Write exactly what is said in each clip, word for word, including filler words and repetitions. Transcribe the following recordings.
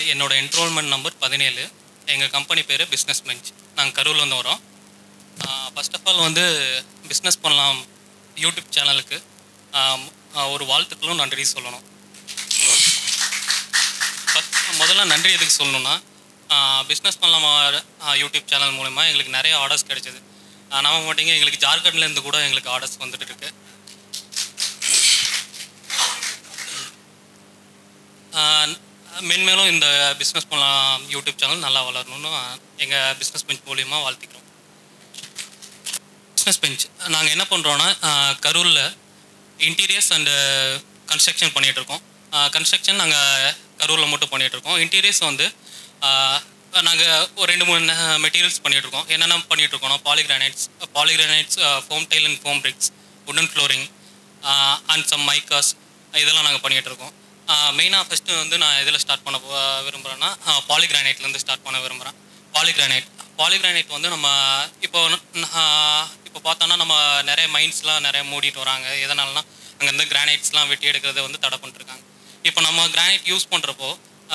என்னோட enrolment number பதினேழு. எங்கள் கம்பெனி பேர் பிஸ்னஸ் பெஞ்ச். நாங்கள் கரூர்லேருந்து வரோம். ஃபர்ஸ்ட் ஆஃப் ஆல் வந்து பிஸ்னஸ் பண்ணலாம் யூடியூப் சேனலுக்கு ஒரு வாழ்த்துக்களும் நன்றி சொல்லணும். முதல்ல நன்றி எதுக்கு சொல்லணும்னா, பிஸ்னஸ் பண்ணலாமா யூடியூப் சேனல் மூலமா எங்களுக்கு நிறைய ஆர்டர்ஸ் கிடைச்சிது. நம்ப மாட்டீங்க, எங்களுக்கு ஜார்க்கண்ட்லேருந்து கூட எங்களுக்கு ஆர்டர்ஸ் வந்துட்டு இருக்கு. மென்மேலும் இந்த பிஸ்னஸ் பண்ணலாம் யூடியூப் சேனல் நல்லா வளரணும்னு எங்கள் பிஸ்னஸ் பெஞ்ச் மூலியமாக வாழ்த்திக்கிறோம். பிஸ்னஸ் பெஞ்ச் நாங்கள் என்ன பண்ணுறோன்னா, கரூரில் இன்டீரியர்ஸ் அண்டு கன்ஸ்ட்ரக்ஷன் பண்ணிகிட்ருக்கோம். கன்ஸ்ட்ரக்ஷன் நாங்கள் கரூரில் மட்டும் பண்ணிகிட்ருக்கோம். இன்டீரியர்ஸ் வந்து நாங்கள் ஒரு ரெண்டு மூணு மெட்டீரியல்ஸ் பண்ணிகிட்ருக்கோம். என்னென்ன பண்ணிகிட்ருக்கோம்னா, polygranites polygranites foam tile and foam bricks, உடன் ஃப்ளோரிங் அண்ட் சம் மைக்காஸ், இதெல்லாம் நாங்கள் பண்ணிகிட்ருக்கோம். மெயினாக ஃபஸ்ட்டு வந்து நான் இதில் ஸ்டார்ட் பண்ண விரும்புகிறேன்னா, பாலிகிரானைட்லேருந்து ஸ்டார்ட் பண்ண விரும்புகிறேன். பாலிகிரானைட் பாலிகிரானைட் வந்து நம்ம இப்போ இப்போ பார்த்தோன்னா நம்ம நிறைய மைன்ஸ்லாம் நிறைய மூடிட்டு வராங்க. எதனாலனா அங்கேருந்து கிரானைட்ஸ்லாம் வெட்டி எடுக்கிறத வந்து தடை பண்ணிட்டுருக்காங்க. இப்போ நம்ம கிரானைட் யூஸ் பண்ணுறப்போ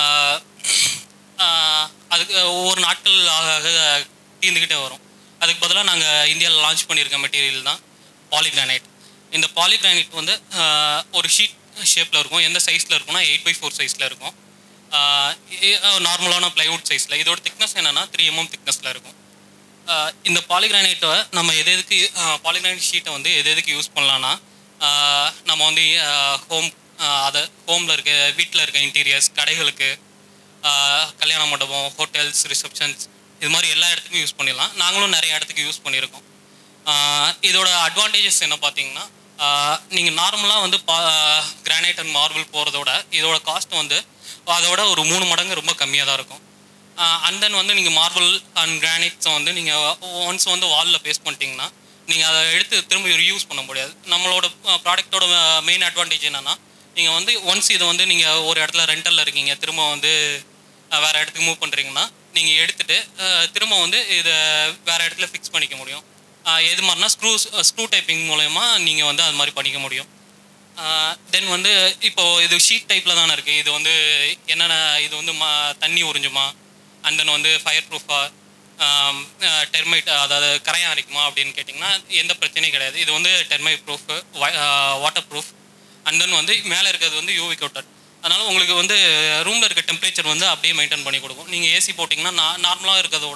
அதுக்கு ஒவ்வொரு நாட்கள் ஆக தீர்ந்துக்கிட்டே வரும். அதுக்கு பதிலாக நாங்கள் இந்தியாவில் லான்ச் பண்ணியிருக்க மெட்டீரியல் தான் பாலிகிரானைட். இந்த பாலிகிரானைட் வந்து ஒரு ஷீட் ஷேப்பில் இருக்கும். எந்த சைஸில் இருக்கும்னா எயிட் பை ஃபோர் சைஸில் இருக்கும். நார்மலான ப்ளைவுட் சைஸில். இதோட திக்னஸ் என்னென்னா த்ரீ எம்எம் திக்னஸில் இருக்கும். இந்த பாலிகிரானைட்டை நம்ம எது எதுக்கு பாலிகிரானைட் ஷீட்டை வந்து எது எதுக்கு யூஸ் பண்ணலான்னா, நம்ம வந்து ஹோம் அதை ஹோமில் இருக்க வீட்டில் இருக்க இன்டீரியர்ஸ், கடைகளுக்கு, கல்யாண மண்டபம், ஹோட்டல்ஸ், ரிசப்ஷன்ஸ், இது மாதிரி எல்லா இடத்துக்கும் யூஸ் பண்ணிடலாம். நாங்களும் நிறைய இடத்துக்கு யூஸ் பண்ணியிருக்கோம். இதோட அட்வான்டேஜஸ் என்ன பார்த்தீங்கன்னா, நீங்கள் நார்மலாக வந்து பா கிரானைட் அண்ட் மார்பிள் போகிறதோட இதோட காஸ்ட் வந்து அதோட ஒரு மூணு மடங்கு ரொம்ப கம்மியாக தான் இருக்கும். அண்ட் தென் வந்து நீங்கள் மார்பிள் அண்ட் கிரானைட்ஸை வந்து நீங்கள் ஒன்ஸ் வந்து வாலில் பேஸ்ட் பண்ணிட்டீங்கன்னா நீங்கள் அதை எடுத்து திரும்ப ரியூஸ் பண்ண முடியாது. நம்மளோட ப்ராடக்டோட மெயின் அட்வான்டேஜ் என்னென்னா, நீங்கள் வந்து ஒன்ஸ் இதை வந்து நீங்கள் ஒரு இடத்துல ரெண்டலில் இருக்கீங்க, திரும்ப வந்து வேறு இடத்துக்கு மூவ் பண்ணுறீங்கன்னா நீங்கள் எடுத்துகிட்டு திரும்ப வந்து இதை வேறு இடத்துல ஃபிக்ஸ் பண்ணிக்க முடியும். எது மாதிரினா ஸ்க்ரூ ஸ்க்ரூ டைப்பிங் மூலயமா நீங்கள் வந்து அது மாதிரி பண்ணிக்க முடியும். தென் வந்து இப்போது இது ஷீட் டைப்பில் தானே இருக்குது. இது வந்து என்னென்ன இது வந்து மா தண்ணி உறிஞ்சுமா, அண்ட் தென் வந்து ஃபயர் ப்ரூஃபாக, டெர்மைட் அதாவது கரையான் அரிக்குமா அப்படின்னு கேட்டிங்கன்னா எந்த பிரச்சனையும் கிடையாது. இது வந்து termite proof, waterproof, and then வந்து மேலே இருக்கிறது வந்து யூவி கவுட்டர். அதனால் உங்களுக்கு வந்து ரூமில் இருக்க டெம்பரேச்சர் வந்து அப்படியே மெயின்டைன் பண்ணி கொடுக்கும். நீங்கள் ஏசி போட்டிங்கன்னா நா நார்மலாக இருக்கிறதோட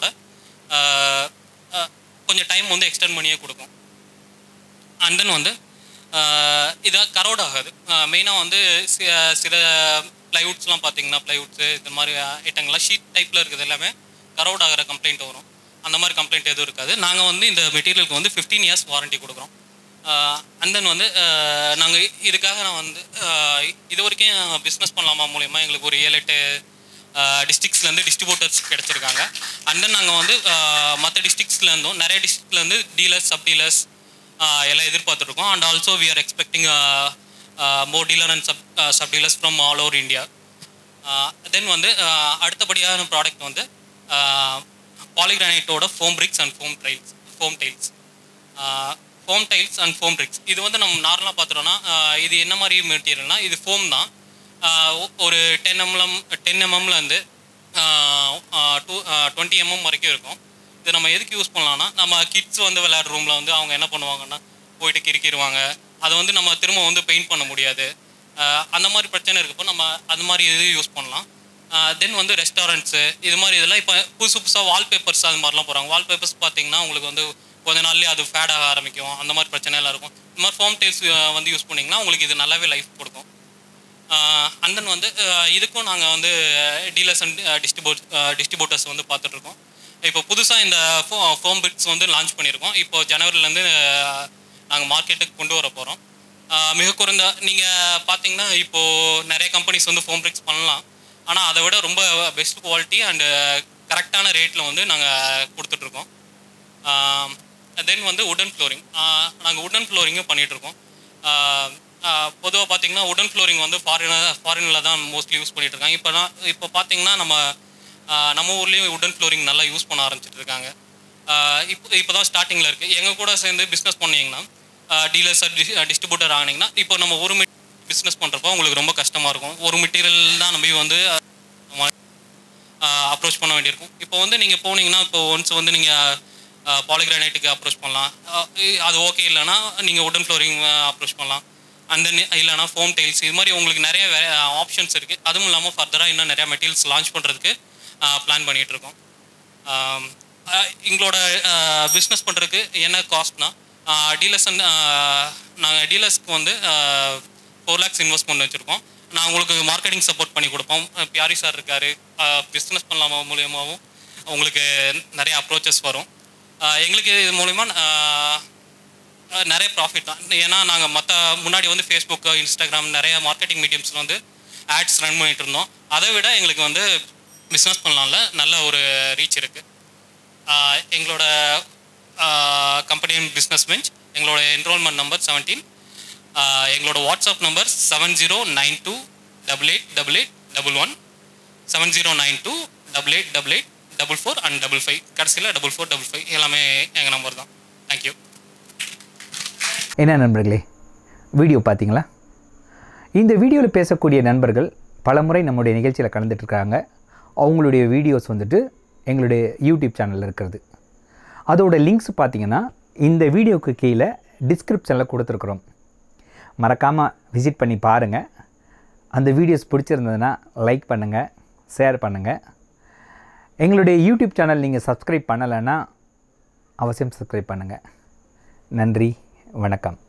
கொஞ்சம் டைம் வந்து எக்ஸ்டெண்ட் பண்ணியே கொடுக்கும். அண்ட் தென் வந்து இதை கரோட் ஆகாது. மெயினாக வந்து சில ப்ளைவுட்ஸ்லாம் பார்த்தீங்கன்னா ப்ளைவுட்ஸு இது மாதிரி ஐட்டங்கள்லாம் ஷீட் டைப்பில் இருக்குது எல்லாமே கரோட் ஆகிற கம்ப்ளைண்ட் வரும். அந்த மாதிரி கம்ப்ளைண்ட் எதுவும் இருக்காது. நாங்கள் வந்து இந்த மெட்டீரியலுக்கு வந்து ஃபிஃப்டீன் இயர்ஸ் வாரண்ட்டி கொடுக்குறோம். அண்ட் தென் வந்து நாங்கள் இதுக்காக நான் வந்து இது வரைக்கும் பிஸ்னஸ் பண்ணலாமா மூலயமா எங்களுக்கு ஒரு ஏழு எட்டு டிஸ்ட்ரிக்ஸ்லேருந்து டிஸ்ட்ரிபியூட்டர்ஸ் கிடச்சிருக்காங்க. அண்ட் தென் நாங்கள் வந்து மற்ற டிஸ்ட்ரிக்ஸ்லேருந்தும் நிறைய டிஸ்ட்ரிக்ட்லேருந்து டீலர்ஸ், சப் டீலர்ஸ் எல்லாம் எதிர்பார்த்துருக்கோம். And also we are expecting more dealer and sub sub dealers from all over India. Then வந்து அடுத்தபடியான ப்ராடக்ட் வந்து பாலிகிரானைட்டோட foam bricks and foam tiles foam tiles foam tiles and foam bricks. இது வந்து நம்ம நார்மலாக பார்த்துட்டோன்னா இது என்ன மாதிரி மெட்டீரியல்னால் இது ஃபோம் தான். ஒரு டென் எம்எம் டென் எம்எம்லேருந்து டூ டுவெண்ட்டி எம்எம் வரைக்கும் இருக்கும். இது நம்ம எதுக்கு யூஸ் பண்ணலாம்னா, நம்ம கிட்ஸ் வந்து விளையாடுற ரூமில் வந்து அவங்க என்ன பண்ணுவாங்கன்னா போயிட்டு கிறுக்கிடுவாங்க. அதை வந்து நம்ம திரும்ப வந்து பெயிண்ட் பண்ண முடியாது. அந்த மாதிரி பிரச்சனை இருக்கப்போ நம்ம அது மாதிரி இது யூஸ் பண்ணலாம். தென் வந்து ரெஸ்டாரண்ட்ஸு இது மாதிரி இதெல்லாம் இப்போ புதுசு புதுசாக வால்பேப்பர்ஸ் அது மாதிரிலாம் போகிறாங்க. வால்பேப்பர்ஸ் பார்த்தீங்கன்னா உங்களுக்கு வந்து கொஞ்ச நாள்லேயே அது ஃபேட் ஆக ஆரம்பிக்கும். அந்த மாதிரி பிரச்சனைலாம் இருக்கும். இந்த மாதிரி ஃபோம் டைல்ஸ் வந்து யூஸ் பண்ணிங்கன்னா உங்களுக்கு இது நல்லாவே லைஃப் கொடுக்கும். அண்ட் தென் வந்து இதுக்கும் நாங்கள் வந்து டீலர்ஸ் அண்ட் டிஸ்ட்ரிபியூட் டிஸ்ட்ரிபியூட்டர்ஸ் வந்து பார்த்துட்ருக்கோம். இப்போ புதுசாக இந்த ஃபோ ஃபோம் பிரிக்ஸ் வந்து லான்ச் பண்ணியிருக்கோம். இப்போ ஜனவரிலேருந்து நாங்கள் மார்க்கெட்டுக்கு கொண்டு வர போகிறோம். மிக குறைந்த நீங்கள் பார்த்தீங்கன்னா இப்போது நிறைய கம்பெனிஸ் வந்து ஃபோம் பிரிக்ஸ் பண்ணலாம். ஆனால் அதை விட ரொம்ப பெஸ்ட் குவாலிட்டி அண்டு கரெக்டான ரேட்டில் வந்து நாங்கள் கொடுத்துட்ருக்கோம். தென் வந்து உடன் ஃப்ளோரிங் நாங்கள் உடன் ஃப்ளோரிங்கும் பண்ணிகிட்ருக்கோம். பொதுவாக பார்த்தீங்கன்னா உடன் ஃப்ளோரிங் வந்து ஃபாரின ஃபாரினில் தான் மோஸ்ட்லி யூஸ் பண்ணிகிட்ருக்காங்க. இப்போ தான் இப்போ பார்த்தீங்கன்னா நம்ம நம்ம ஊர்லேயும் உடன் ஃப்ளோரிங் நல்லா யூஸ் பண்ண ஆரம்பிச்சிட்டு இருக்காங்க. இப்போ இப்போ தான் ஸ்டார்டிங்கில் இருக்குது. எங்கள் கூட சேர்ந்து பிஸ்னஸ் பண்ணிங்கன்னா டீலர்ஸ் டிஸ்ட்ரிபியூட்டர் ஆனீங்கன்னா இப்போ நம்ம ஒரு பிஸ்னஸ் பண்ணுறப்போ உங்களுக்கு ரொம்ப கஷ்டமாக இருக்கும். ஒரு மெட்டீரியல் தான் நம்பி வந்து அப்ரோச் பண்ண வேண்டியிருக்கும். இப்போ வந்து நீங்கள் போனீங்கன்னா இப்போ ஒன்ஸ் வந்து நீங்கள் பாலிகிரானைட்டுக்கு அப்ரோச் பண்ணலாம். அது ஓகே இல்லைனா நீங்கள் உடன் ஃப்ளோரிங் அப்ரோச் பண்ணலாம். அண்ட் தென் இல்லைனா ஃபோம் டைல்ஸ், இது மாதிரி உங்களுக்கு நிறைய வே ஆப்ஷன்ஸ் இருக்குது. அதுவும் இல்லாமல் ஃபர்தராக இன்னும் நிறையா மெட்டீரியல்ஸ் லான்ச் பண்ணுறதுக்கு பிளான் பண்ணிகிட்ருக்கோம். எங்களோட பிஸ்னஸ் பண்ணுறதுக்கு என்ன காஸ்ட்னா, டீலர்ஸ் வந்து நாங்கள் டீலர்ஸ்க்கு வந்து ஃபோர் லேக்ஸ் இன்வெஸ்ட்மெண்ட் வச்சுருக்கோம். நான் உங்களுக்கு மார்க்கெட்டிங் சப்போர்ட் பண்ணி கொடுப்போம். பியாரி சார் இருக்கார், பிஸ்னஸ் பண்ணலாமா மூலியமாகவும் உங்களுக்கு நிறைய அப்ரோச்சஸ் வரும். எங்களுக்கு இது மூலிமா நிறைய ப்ராஃபிட் தான். ஏன்னா நாங்கள் மற்ற முன்னாடி வந்து ஃபேஸ்புக்கு, இன்ஸ்டாகிராம் நிறைய மார்க்கெட்டிங் மீடியம்ஸில் வந்து ஆட்ஸ் ரன் பண்ணிகிட்டு இருந்தோம். அதை விட எங்களுக்கு வந்து பிஸ்னஸ் பண்ணலாம்ல நல்ல ஒரு ரீச் இருக்குது. எங்களோட கம்பெனி பிஸ்னஸ் பெஞ்ச், எங்களோட என்ரோல்மெண்ட் நம்பர் செவன்டீன், எங்களோட WhatsApp number seven zero nine two double eight double eight double one, seven zero nine two double eight double eight double four and double five, கடைசியில் double four double five எல்லாமே எங்கள் number தான். Thank you. என்ன நண்பர்களே, video பார்த்தீங்களா? இந்த வீடியோவில் பேசக்கூடிய நண்பர்கள் பல முறை நம்முடைய நிகழ்ச்சியில் கலந்துட்டுருக்காங்க. அவங்களுடைய வீடியோஸ் வந்துட்டு எங்களுடைய யூடியூப் சேனலில் இருக்கிறது. அதோட லிங்க்ஸ் பார்த்திங்கன்னா இந்த வீடியோவுக்கு கீழே டிஸ்கிரிப்ஷனில் கொடுத்துருக்குறோம். மறக்காமல் விசிட் பண்ணி பாருங்கள். அந்த வீடியோஸ் பிடிச்சிருந்ததுன்னா லைக் பண்ணுங்கள், ஷேர் பண்ணுங்கள். எங்களுடைய யூடியூப் சேனல் நீங்கள் சப்ஸ்கிரைப் பண்ணலைன்னா அவசியம் சப்ஸ்கிரைப் பண்ணுங்கள். நன்றி, வணக்கம்.